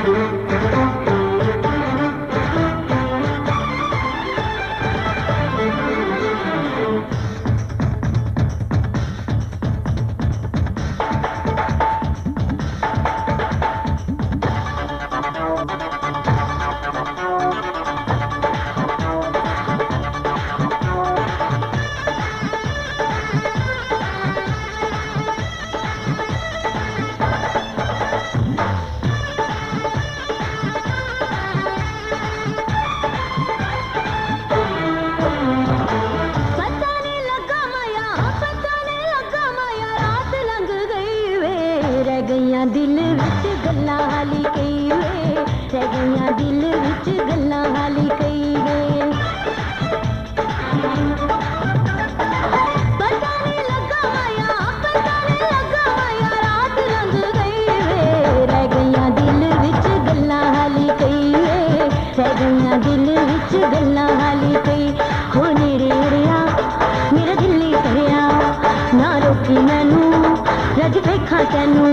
दिल विच गल्लां हाली कई वे, रह गईयां दिल विच गल्लां हाली कई वे। पता नहीं लगा माया, पता नहीं लगा माया, रात लंघ गई वे, रह गईयां दिल विच गल्लां हाली कई वे, रह गईयां दिल विच गल्लां हाली कई। हो नेड़े अड़िया मेरा दिल नहीं भरिया, ना रोकी मैनू रज वेखां तैनू।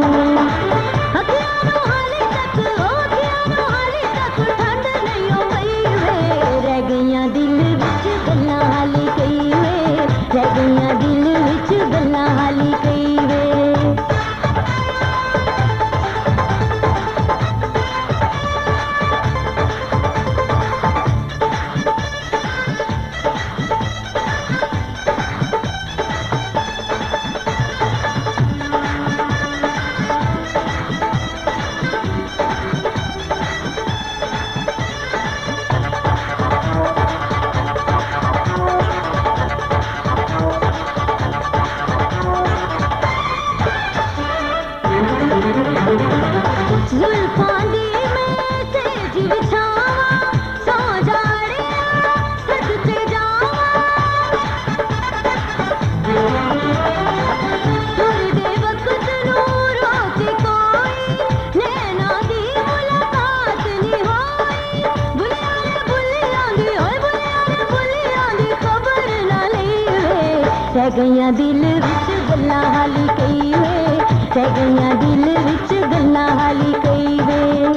रह गईयां दिल विच गल्लां हाली कई वे, रह गईयां दिल विच गल्लां हाली कई वे।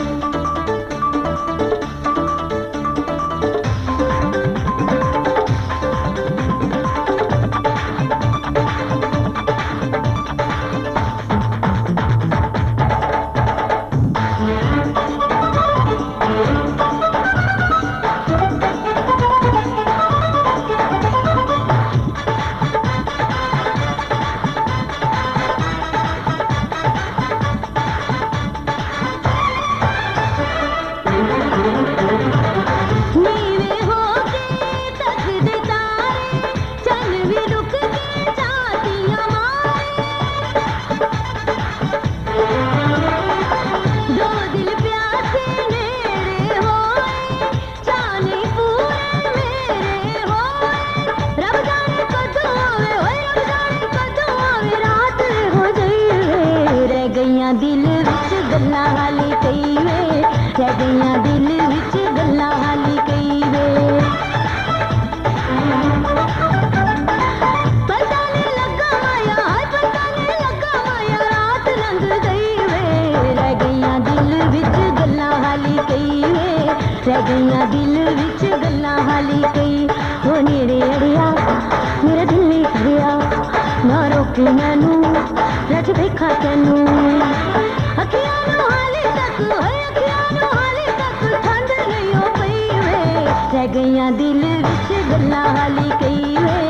दिल विच गल्लां हाली कई वे, रह गईयां दिल विच गल्लां हाली कई वे। पता नहीं लगा माया, पता नहीं लगा माया, रात लंघ गई वे, रह गईयां दिल विच गल्लां हाली कई वे, रह गईयां दिल विच गल्लां हाली कई। हो नेड़े अड़िया मेरा दिल नहीं भरिया, ना रोके मैनू रज वेखां तैनू। रह गईयां दिल विच गल्लां हाली कई वे,